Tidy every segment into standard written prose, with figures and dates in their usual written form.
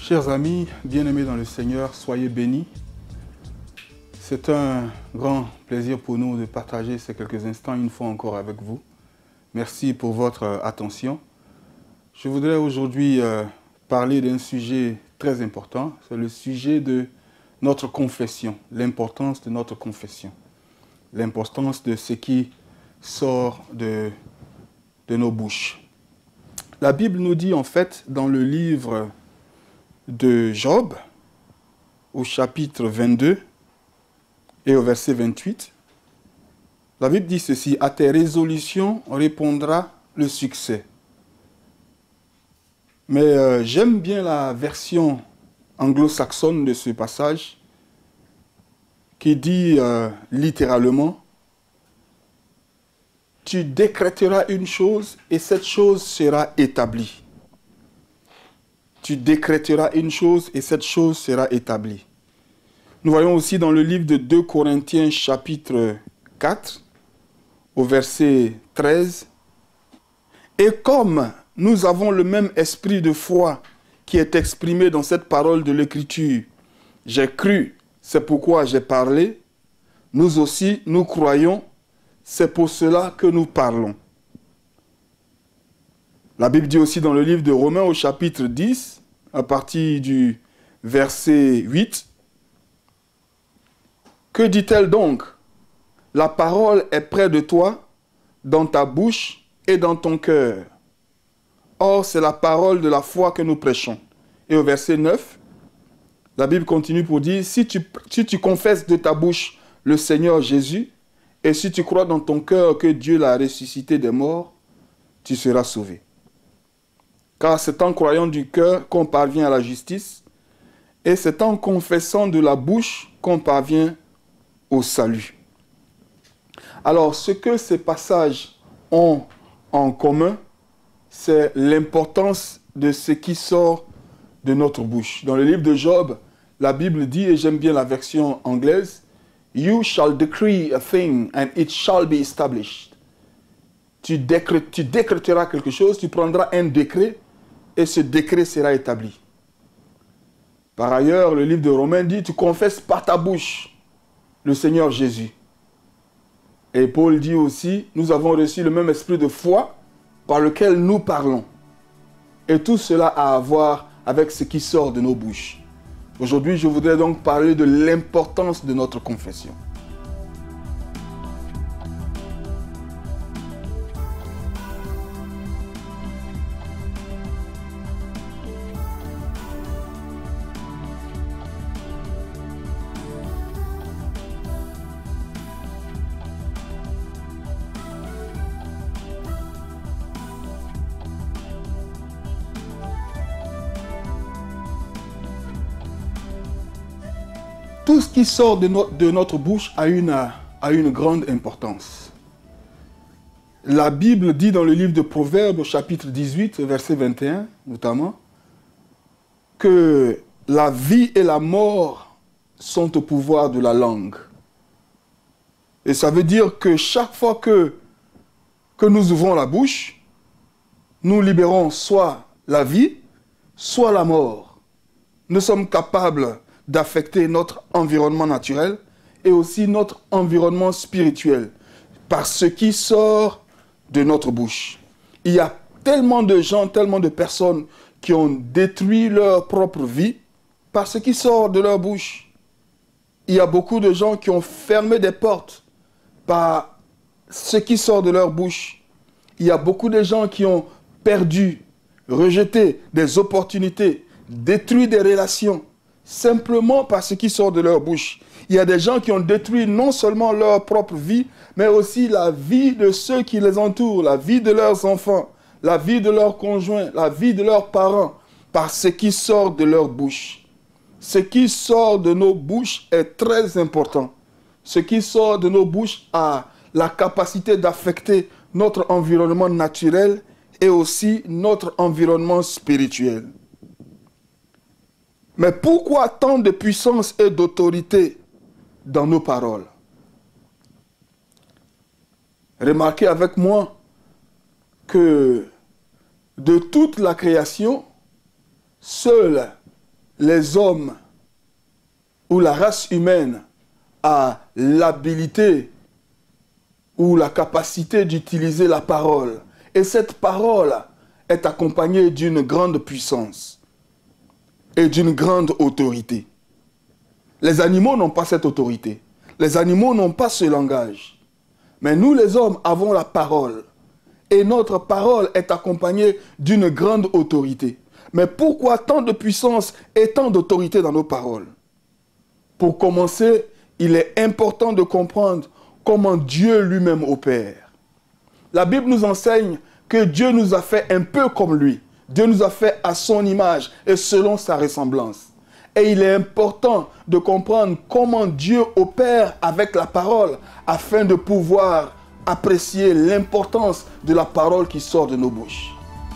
Chers amis, bien-aimés dans le Seigneur, soyez bénis. C'est un grand plaisir pour nous de partager ces quelques instants une fois encore avec vous. Merci pour votre attention. Je voudrais aujourd'hui parler d'un sujet très important. C'est le sujet de notre confession, l'importance de notre confession, l'importance de ce qui sort de nos bouches. La Bible nous dit en fait dans le livre de Job, au chapitre 22 et au verset 28, la Bible dit ceci: « À tes résolutions répondra le succès. » Mais j'aime bien la version anglo-saxonne de ce passage qui dit littéralement: « Tu décréteras une chose et cette chose sera établie. » Tu décréteras une chose et cette chose sera établie. Nous voyons aussi dans le livre de 2 Corinthiens chapitre 4, au verset 13, « Et comme nous avons le même esprit de foi qui est exprimé dans cette parole de l'Écriture, j'ai cru, c'est pourquoi j'ai parlé, nous aussi nous croyons, c'est pour cela que nous parlons. » La Bible dit aussi dans le livre de Romains au chapitre 10, à partir du verset 8, « Que dit-elle donc? La parole est près de toi, dans ta bouche et dans ton cœur. Or, c'est la parole de la foi que nous prêchons. » Et au verset 9, la Bible continue pour dire, « Si tu confesses de ta bouche le Seigneur Jésus, et si tu crois dans ton cœur que Dieu l'a ressuscité des morts, tu seras sauvé. Car c'est en croyant du cœur qu'on parvient à la justice, et c'est en confessant de la bouche qu'on parvient au salut. » Alors, ce que ces passages ont en commun, c'est l'importance de ce qui sort de notre bouche. Dans le livre de Job, la Bible dit, et j'aime bien la version anglaise, « You shall decree a thing and it shall be established. » Tu décréteras quelque chose, tu prendras un décret, et ce décret sera établi. Par ailleurs, le livre de Romains dit, tu confesses par ta bouche le Seigneur Jésus. Et Paul dit aussi, nous avons reçu le même esprit de foi par lequel nous parlons. Et tout cela a à voir avec ce qui sort de nos bouches. Aujourd'hui, je voudrais donc parler de l'importance de notre confession. Tout ce qui sort de notre bouche a une grande importance. La Bible dit dans le livre de Proverbes, chapitre 18, verset 21, notamment, que la vie et la mort sont au pouvoir de la langue. Et ça veut dire que chaque fois que nous ouvrons la bouche, nous libérons soit la vie, soit la mort. Nous sommes capables d'affecter notre environnement naturel et aussi notre environnement spirituel par ce qui sort de notre bouche. Il y a tellement de gens, tellement de personnes qui ont détruit leur propre vie par ce qui sort de leur bouche. Il y a beaucoup de gens qui ont fermé des portes par ce qui sort de leur bouche. Il y a beaucoup de gens qui ont perdu, rejeté des opportunités, détruit des relations, simplement par ce qui sort de leur bouche. Il y a des gens qui ont détruit non seulement leur propre vie, mais aussi la vie de ceux qui les entourent, la vie de leurs enfants, la vie de leurs conjoints, la vie de leurs parents, par ce qui sort de leur bouche. Ce qui sort de nos bouches est très important. Ce qui sort de nos bouches a la capacité d'affecter notre environnement naturel et aussi notre environnement spirituel. Mais pourquoi tant de puissance et d'autorité dans nos paroles? Remarquez avec moi que de toute la création, seul les hommes ou la race humaine a l'habilité ou la capacité d'utiliser la parole. Et cette parole est accompagnée d'une grande puissance et d'une grande autorité. Les animaux n'ont pas cette autorité. Les animaux n'ont pas ce langage. Mais nous, les hommes, avons la parole. Et notre parole est accompagnée d'une grande autorité. Mais pourquoi tant de puissance et tant d'autorité dans nos paroles? Pour commencer, il est important de comprendre comment Dieu lui-même opère. La Bible nous enseigne que Dieu nous a fait un peu comme lui. Dieu nous a fait à son image et selon sa ressemblance. Et il est important de comprendre comment Dieu opère avec la parole afin de pouvoir apprécier l'importance de la parole qui sort de nos bouches.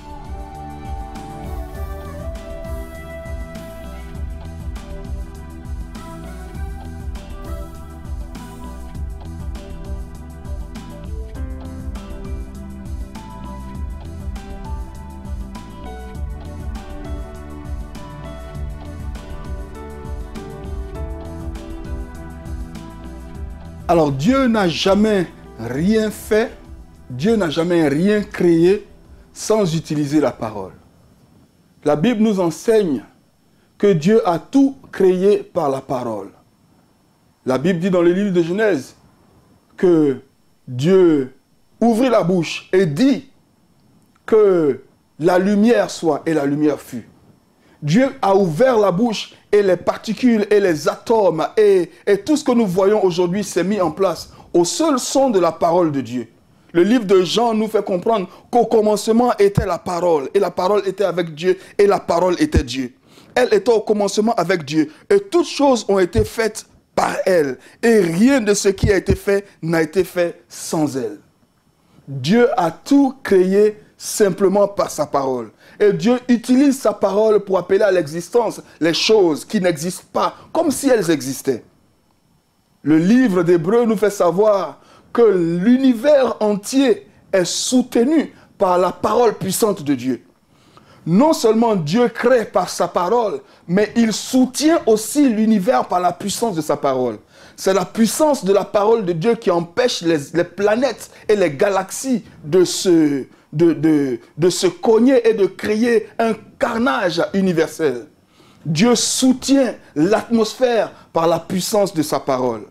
Alors Dieu n'a jamais rien fait, Dieu n'a jamais rien créé sans utiliser la parole. La Bible nous enseigne que Dieu a tout créé par la parole. La Bible dit dans le livre de Genèse que Dieu ouvrit la bouche et dit que la lumière soit et la lumière fut. Dieu a ouvert la bouche et les particules et les atomes et tout ce que nous voyons aujourd'hui s'est mis en place au seul son de la parole de Dieu. Le livre de Jean nous fait comprendre qu'au commencement était la parole et la parole était avec Dieu et la parole était Dieu. Elle était au commencement avec Dieu et toutes choses ont été faites par elle et rien de ce qui a été fait n'a été fait sans elle. Dieu a tout créé simplement par sa parole. Et Dieu utilise sa parole pour appeler à l'existence les choses qui n'existent pas, comme si elles existaient. Le livre d'Hébreux nous fait savoir que l'univers entier est soutenu par la parole puissante de Dieu. Non seulement Dieu crée par sa parole, mais il soutient aussi l'univers par la puissance de sa parole. C'est la puissance de la parole de Dieu qui empêche les planètes et les galaxies de se cogner et de créer un carnage universel. Dieu soutient l'atmosphère par la puissance de sa parole.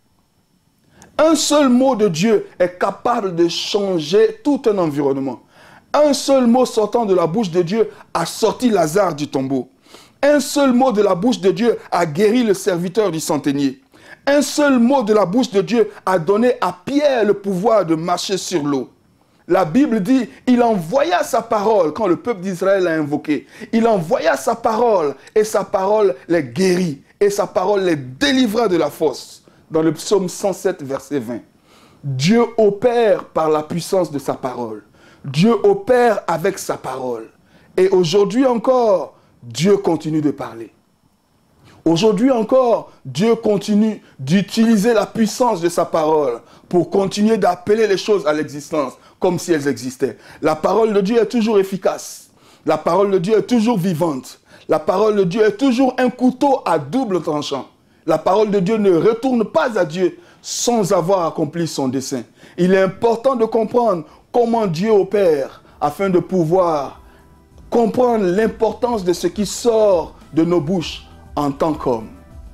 Un seul mot de Dieu est capable de changer tout un environnement. Un seul mot sortant de la bouche de Dieu a sorti Lazare du tombeau. Un seul mot de la bouche de Dieu a guéri le serviteur du centenier. Un seul mot de la bouche de Dieu a donné à Pierre le pouvoir de marcher sur l'eau. La Bible dit, il envoya sa parole quand le peuple d'Israël l'a invoqué. Il envoya sa parole et sa parole les guérit et sa parole les délivra de la fosse. Dans le psaume 107, verset 20. Dieu opère par la puissance de sa parole. Dieu opère avec sa parole. Et aujourd'hui encore, Dieu continue de parler. Aujourd'hui encore, Dieu continue d'utiliser la puissance de sa parole pour continuer d'appeler les choses à l'existence comme si elles existaient. La parole de Dieu est toujours efficace. La parole de Dieu est toujours vivante. La parole de Dieu est toujours un couteau à double tranchant. La parole de Dieu ne retourne pas à Dieu sans avoir accompli son dessein. Il est important de comprendre comment Dieu opère afin de pouvoir comprendre l'importance de ce qui sort de nos bouches en tant qu'hommes.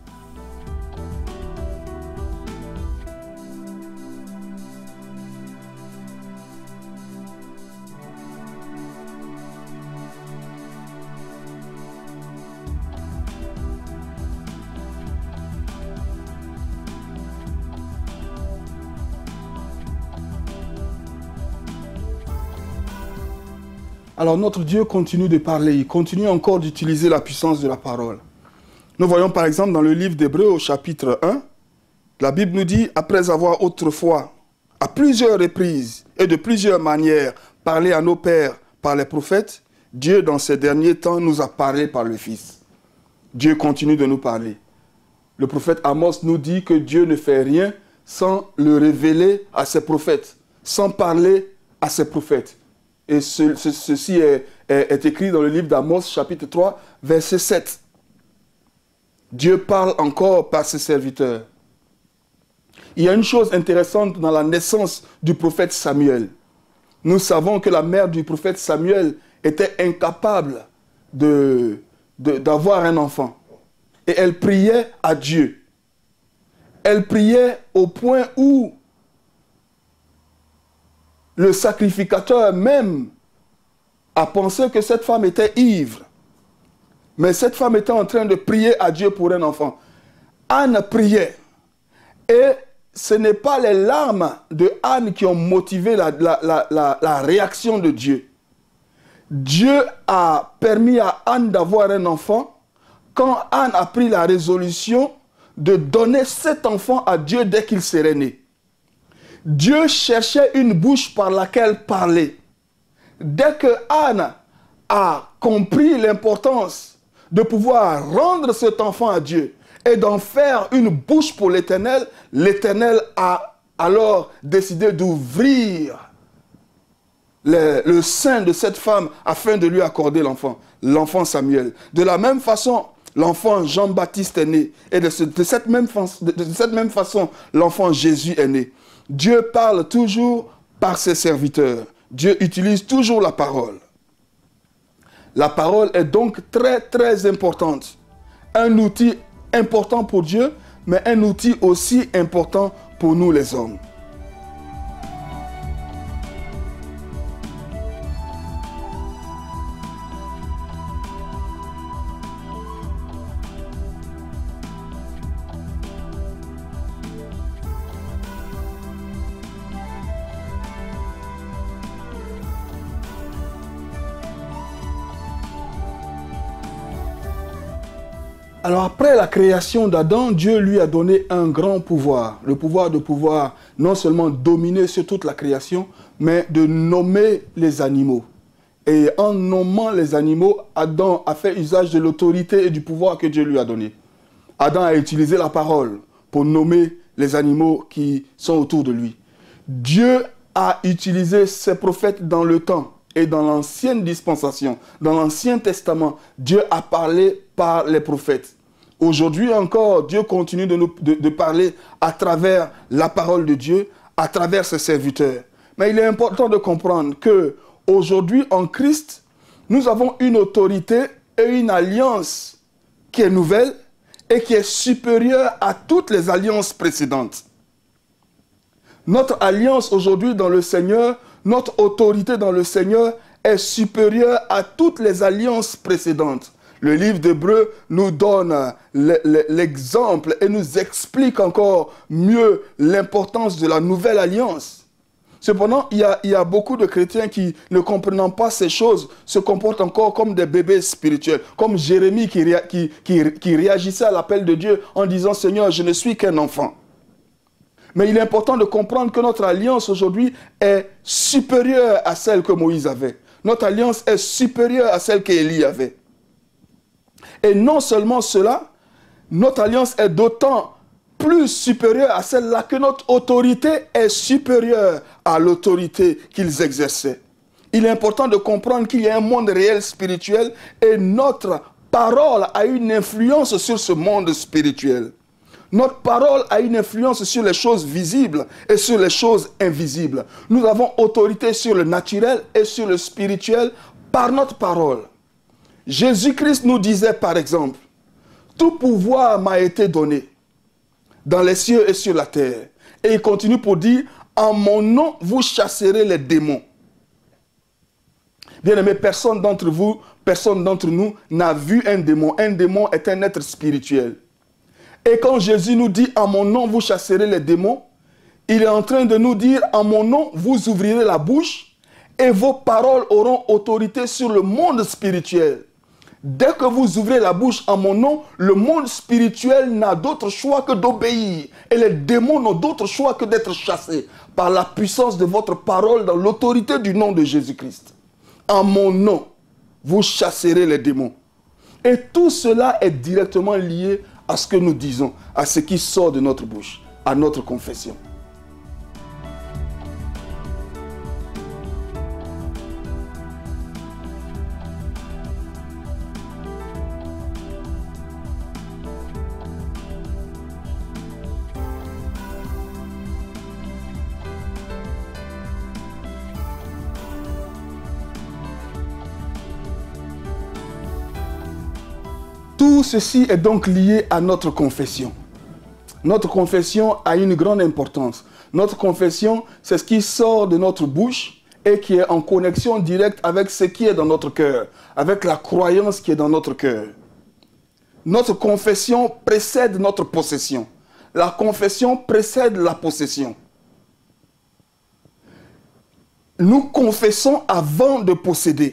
Alors notre Dieu continue de parler, il continue encore d'utiliser la puissance de la parole. Nous voyons par exemple dans le livre d'Hébreux au chapitre 1, la Bible nous dit, après avoir autrefois, à plusieurs reprises et de plusieurs manières, parlé à nos pères par les prophètes, Dieu dans ces derniers temps nous a parlé par le Fils. Dieu continue de nous parler. Le prophète Amos nous dit que Dieu ne fait rien sans le révéler à ses prophètes, sans parler à ses prophètes. Et ceci est écrit dans le livre d'Amos, chapitre 3, verset 7. Dieu parle encore par ses serviteurs. Il y a une chose intéressante dans la naissance du prophète Samuel. Nous savons que la mère du prophète Samuel était incapable d'avoir un enfant. Et elle priait à Dieu. Elle priait au point où le sacrificateur même a pensé que cette femme était ivre. Mais cette femme était en train de prier à Dieu pour un enfant. Anne priait. Et ce n'est pas les larmes de Anne qui ont motivé la réaction de Dieu. Dieu a permis à Anne d'avoir un enfant quand Anne a pris la résolution de donner cet enfant à Dieu dès qu'il serait né. Dieu cherchait une bouche par laquelle parler. Dès que Anne a compris l'importance de pouvoir rendre cet enfant à Dieu et d'en faire une bouche pour l'Éternel, l'Éternel a alors décidé d'ouvrir le sein de cette femme afin de lui accorder l'enfant Samuel. De la même façon, l'enfant Jean-Baptiste est né. Et de cette même façon, l'enfant Jésus est né. Dieu parle toujours par ses serviteurs. Dieu utilise toujours la parole. La parole est donc très, très importante. Un outil important pour Dieu, mais un outil aussi important pour nous les hommes. Alors après la création d'Adam, Dieu lui a donné un grand pouvoir. Le pouvoir de pouvoir non seulement dominer sur toute la création, mais de nommer les animaux. Et en nommant les animaux, Adam a fait usage de l'autorité et du pouvoir que Dieu lui a donné. Adam a utilisé la parole pour nommer les animaux qui sont autour de lui. Dieu a utilisé ses prophètes dans le temps. Et dans l'ancienne dispensation, dans l'Ancien Testament, Dieu a parlé par les prophètes. Aujourd'hui encore, Dieu continue de parler à travers la parole de Dieu, à travers ses serviteurs. Mais il est important de comprendre qu'aujourd'hui, en Christ, nous avons une autorité et une alliance qui est nouvelle et qui est supérieure à toutes les alliances précédentes. Notre alliance aujourd'hui dans le Seigneur, notre autorité dans le Seigneur est supérieure à toutes les alliances précédentes. Le livre d'Hébreux nous donne l'exemple et nous explique encore mieux l'importance de la nouvelle alliance. Cependant, il y a beaucoup de chrétiens qui, ne comprenant pas ces choses, se comportent encore comme des bébés spirituels. Comme Jérémie qui réagissait à l'appel de Dieu en disant « Seigneur, je ne suis qu'un enfant ». Mais il est important de comprendre que notre alliance aujourd'hui est supérieure à celle que Moïse avait. Notre alliance est supérieure à celle qu'Élie avait. Et non seulement cela, notre alliance est d'autant plus supérieure à celle-là que notre autorité est supérieure à l'autorité qu'ils exerçaient. Il est important de comprendre qu'il y a un monde réel spirituel et notre parole a une influence sur ce monde spirituel. Notre parole a une influence sur les choses visibles et sur les choses invisibles. Nous avons autorité sur le naturel et sur le spirituel par notre parole. Jésus-Christ nous disait par exemple, « Tout pouvoir m'a été donné dans les cieux et sur la terre. » Et il continue pour dire, « En mon nom, vous chasserez les démons. » Bien-aimés, personne d'entre nous n'a vu un démon. Un démon est un être spirituel. Et quand Jésus nous dit « En mon nom, vous chasserez les démons », il est en train de nous dire « En mon nom, vous ouvrirez la bouche et vos paroles auront autorité sur le monde spirituel. » Dès que vous ouvrez la bouche en mon nom, le monde spirituel n'a d'autre choix que d'obéir. Et les démons n'ont d'autre choix que d'être chassés par la puissance de votre parole dans l'autorité du nom de Jésus-Christ. En mon nom, vous chasserez les démons. Et tout cela est directement lié à ce que nous disons, à ce qui sort de notre bouche, à notre confession. Tout ceci est donc lié à notre confession. Notre confession a une grande importance. Notre confession, c'est ce qui sort de notre bouche et qui est en connexion directe avec ce qui est dans notre cœur, avec la croyance qui est dans notre cœur. Notre confession précède notre possession. La confession précède la possession. Nous confessons avant de posséder.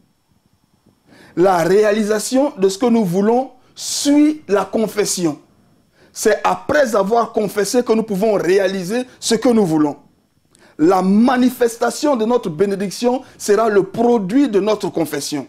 La réalisation de ce que nous voulons suit la confession. C'est après avoir confessé que nous pouvons réaliser ce que nous voulons. La manifestation de notre bénédiction sera le produit de notre confession.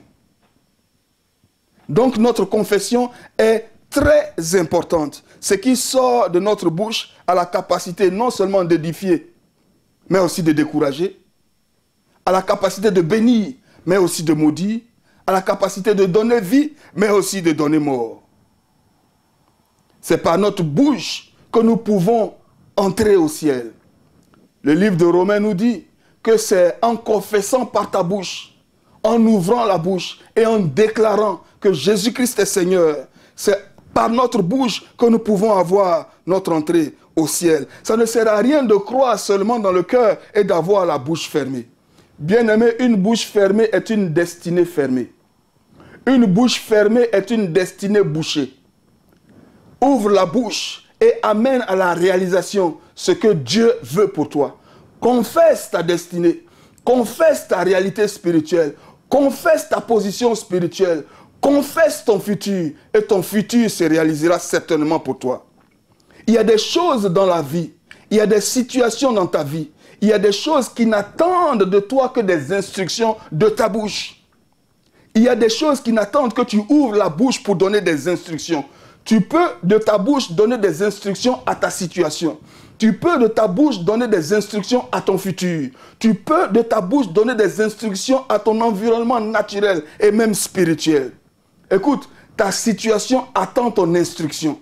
Donc notre confession est très importante. Ce qui sort de notre bouche a la capacité non seulement d'édifier, mais aussi de décourager, a la capacité de bénir, mais aussi de maudire, a la capacité de donner vie, mais aussi de donner mort. C'est par notre bouche que nous pouvons entrer au ciel. Le livre de Romains nous dit que c'est en confessant par ta bouche, en ouvrant la bouche et en déclarant que Jésus-Christ est Seigneur, c'est par notre bouche que nous pouvons avoir notre entrée au ciel. Ça ne sert à rien de croire seulement dans le cœur et d'avoir la bouche fermée. Bien-aimé, une bouche fermée est une destinée fermée. Une bouche fermée est une destinée bouchée. Ouvre la bouche et amène à la réalisation ce que Dieu veut pour toi. Confesse ta destinée. Confesse ta réalité spirituelle. Confesse ta position spirituelle. Confesse ton futur. Et ton futur se réalisera certainement pour toi. Il y a des choses dans la vie. Il y a des situations dans ta vie. Il y a des choses qui n'attendent de toi que des instructions de ta bouche. Il y a des choses qui n'attendent que tu ouvres la bouche pour donner des instructions. Tu peux de ta bouche donner des instructions à ta situation. Tu peux de ta bouche donner des instructions à ton futur. Tu peux de ta bouche donner des instructions à ton environnement naturel et même spirituel. Écoute, ta situation attend ton instruction.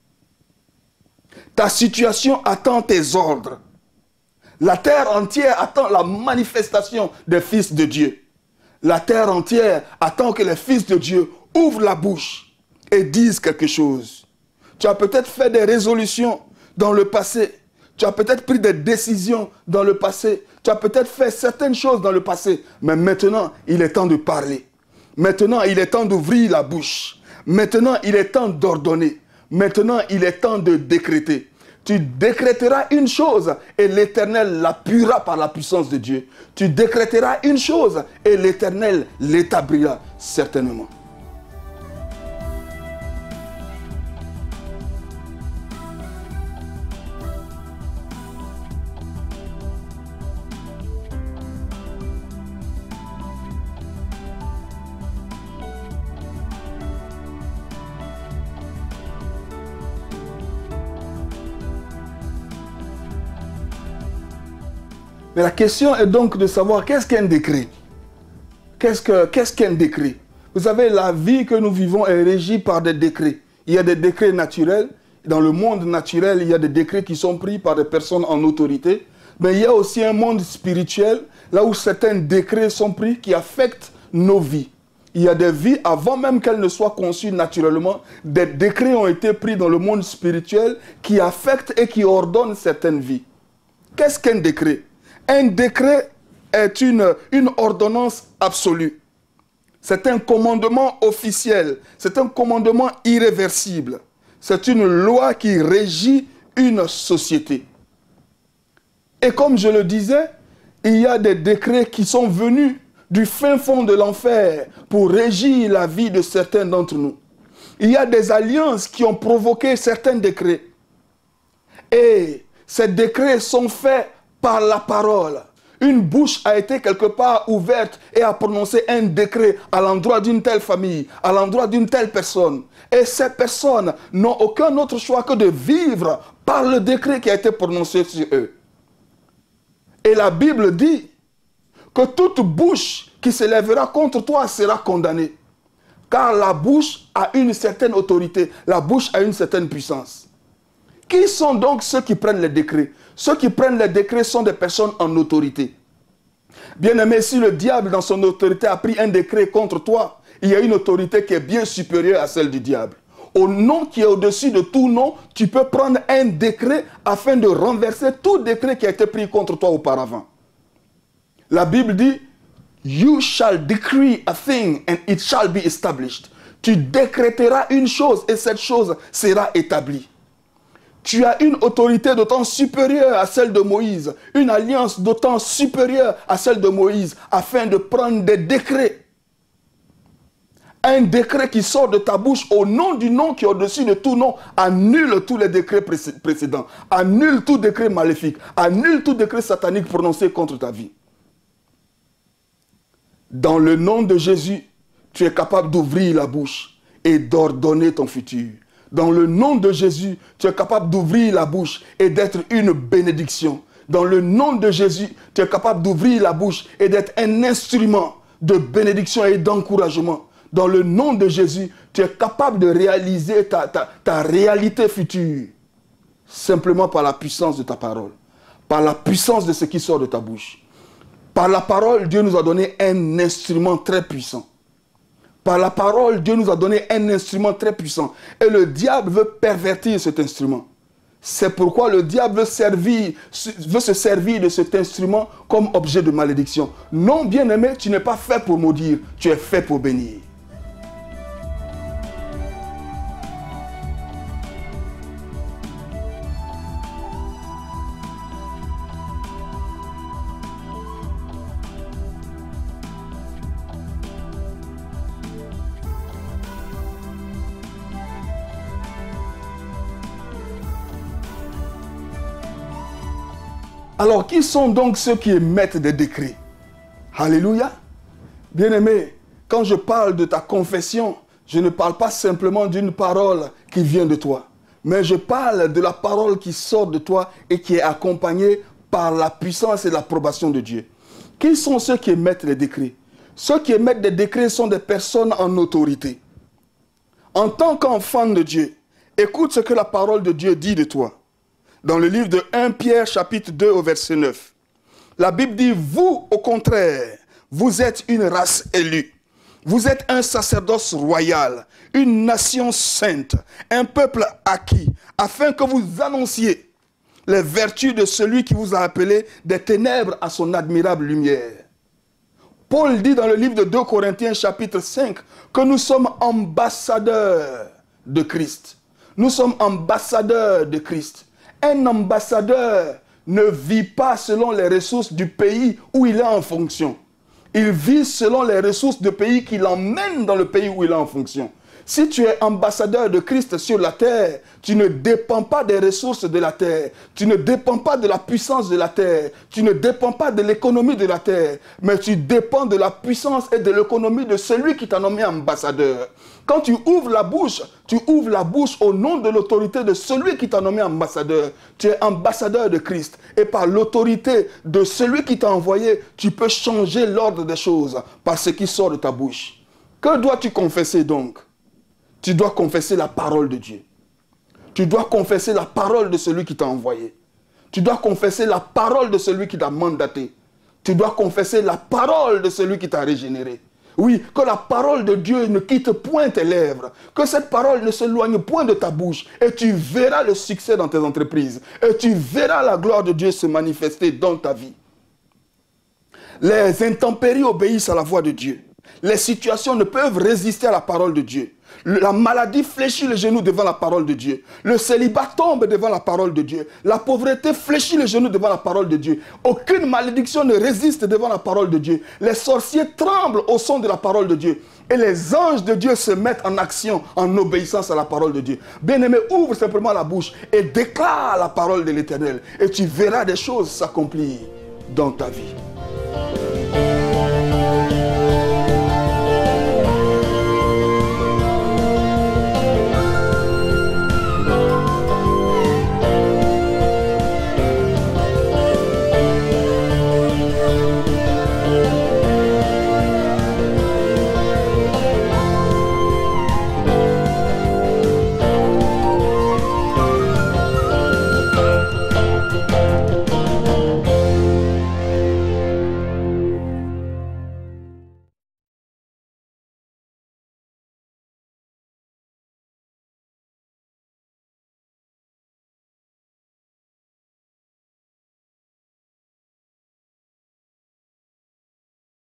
Ta situation attend tes ordres. La terre entière attend la manifestation des fils de Dieu. La terre entière attend que les fils de Dieu ouvrent la bouche et disent quelque chose. Tu as peut-être fait des résolutions dans le passé. Tu as peut-être pris des décisions dans le passé. Tu as peut-être fait certaines choses dans le passé. Mais maintenant, il est temps de parler. Maintenant, il est temps d'ouvrir la bouche. Maintenant, il est temps d'ordonner. Maintenant, il est temps de décréter. Tu décréteras une chose et l'Éternel l'appuiera par la puissance de Dieu. Tu décréteras une chose et l'Éternel l'établira certainement. Mais la question est donc de savoir qu'est-ce qu'un décret? Qu'est-ce qu'un décret? Vous savez, la vie que nous vivons est régie par des décrets. Il y a des décrets naturels. Dans le monde naturel, il y a des décrets qui sont pris par des personnes en autorité. Mais il y a aussi un monde spirituel, là où certains décrets sont pris qui affectent nos vies. Il y a des vies, avant même qu'elles ne soient conçues naturellement, des décrets ont été pris dans le monde spirituel qui affectent et qui ordonnent certaines vies. Qu'est-ce qu'un décret? Un décret est une ordonnance absolue. C'est un commandement officiel. C'est un commandement irréversible. C'est une loi qui régit une société. Et comme je le disais, il y a des décrets qui sont venus du fin fond de l'enfer pour régir la vie de certains d'entre nous. Il y a des alliances qui ont provoqué certains décrets. Et ces décrets sont faits par la parole. Une bouche a été quelque part ouverte et a prononcé un décret à l'endroit d'une telle famille, à l'endroit d'une telle personne. Et ces personnes n'ont aucun autre choix que de vivre par le décret qui a été prononcé sur eux. Et la Bible dit que toute bouche qui se lèvera contre toi sera condamnée. Car la bouche a une certaine autorité, la bouche a une certaine puissance. Qui sont donc ceux qui prennent les décrets? Ceux qui prennent les décrets sont des personnes en autorité. Bien-aimé, si le diable dans son autorité a pris un décret contre toi, il y a une autorité qui est bien supérieure à celle du diable. Au nom qui est au-dessus de tout nom, tu peux prendre un décret afin de renverser tout décret qui a été pris contre toi auparavant. La Bible dit, you shall decree a thing and it shall be established. Tu décréteras une chose et cette chose sera établie. Tu as une autorité d'autant supérieure à celle de Moïse, une alliance d'autant supérieure à celle de Moïse, afin de prendre des décrets. Un décret qui sort de ta bouche au nom du nom qui est au-dessus de tout nom, annule tous les décrets précédents, annule tout décret maléfique, annule tout décret satanique prononcé contre ta vie. Dans le nom de Jésus, tu es capable d'ouvrir la bouche et d'ordonner ton futur. Dans le nom de Jésus, tu es capable d'ouvrir la bouche et d'être une bénédiction. Dans le nom de Jésus, tu es capable d'ouvrir la bouche et d'être un instrument de bénédiction et d'encouragement. Dans le nom de Jésus, tu es capable de réaliser ta réalité future. Simplement par la puissance de ta parole. Par la puissance de ce qui sort de ta bouche. Par la parole, Dieu nous a donné un instrument très puissant. Par la parole, Dieu nous a donné un instrument très puissant. Et le diable veut pervertir cet instrument. C'est pourquoi le diable veut se servir de cet instrument comme objet de malédiction. Non, bien-aimé, tu n'es pas fait pour maudire, tu es fait pour bénir. Alors, qui sont donc ceux qui émettent des décrets? Alléluia. Bien-aimé, quand je parle de ta confession, je ne parle pas simplement d'une parole qui vient de toi, mais je parle de la parole qui sort de toi et qui est accompagnée par la puissance et l'approbation de Dieu. Qui sont ceux qui émettent les décrets? Ceux qui émettent des décrets sont des personnes en autorité. En tant qu'enfant de Dieu, écoute ce que la parole de Dieu dit de toi. Dans le livre de 1 Pierre, chapitre 2, au verset 9. La Bible dit, vous, au contraire, vous êtes une race élue. Vous êtes un sacerdoce royal, une nation sainte, un peuple acquis, afin que vous annonciez les vertus de celui qui vous a appelé des ténèbres à son admirable lumière. Paul dit dans le livre de 2 Corinthiens, chapitre 5, que nous sommes ambassadeurs de Christ. Nous sommes ambassadeurs de Christ. Un ambassadeur ne vit pas selon les ressources du pays où il est en fonction. Il vit selon les ressources du pays qui l'emmène dans le pays où il est en fonction. Si tu es ambassadeur de Christ sur la terre, tu ne dépends pas des ressources de la terre. Tu ne dépends pas de la puissance de la terre. Tu ne dépends pas de l'économie de la terre. Mais tu dépends de la puissance et de l'économie de celui qui t'a nommé ambassadeur. Quand tu ouvres la bouche au nom de l'autorité de celui qui t'a nommé ambassadeur. Tu es ambassadeur de Christ. Et par l'autorité de celui qui t'a envoyé, tu peux changer l'ordre des choses par ce qui sort de ta bouche. Que dois-tu confesser donc? Tu dois confesser la parole de Dieu. Tu dois confesser la parole de celui qui t'a envoyé. Tu dois confesser la parole de celui qui t'a mandaté. Tu dois confesser la parole de celui qui t'a régénéré. Oui, que la parole de Dieu ne quitte point tes lèvres. Que cette parole ne s'éloigne point de ta bouche. Et tu verras le succès dans tes entreprises. Et tu verras la gloire de Dieu se manifester dans ta vie. Les intempéries obéissent à la voix de Dieu. Les situations ne peuvent résister à la parole de Dieu. La maladie fléchit les genoux devant la parole de Dieu. Le célibat tombe devant la parole de Dieu. La pauvreté fléchit les genoux devant la parole de Dieu. Aucune malédiction ne résiste devant la parole de Dieu. Les sorciers tremblent au son de la parole de Dieu. Et les anges de Dieu se mettent en action en obéissance à la parole de Dieu. Bien-aimé, ouvre simplement la bouche et déclare la parole de l'Éternel. Et tu verras des choses s'accomplir dans ta vie.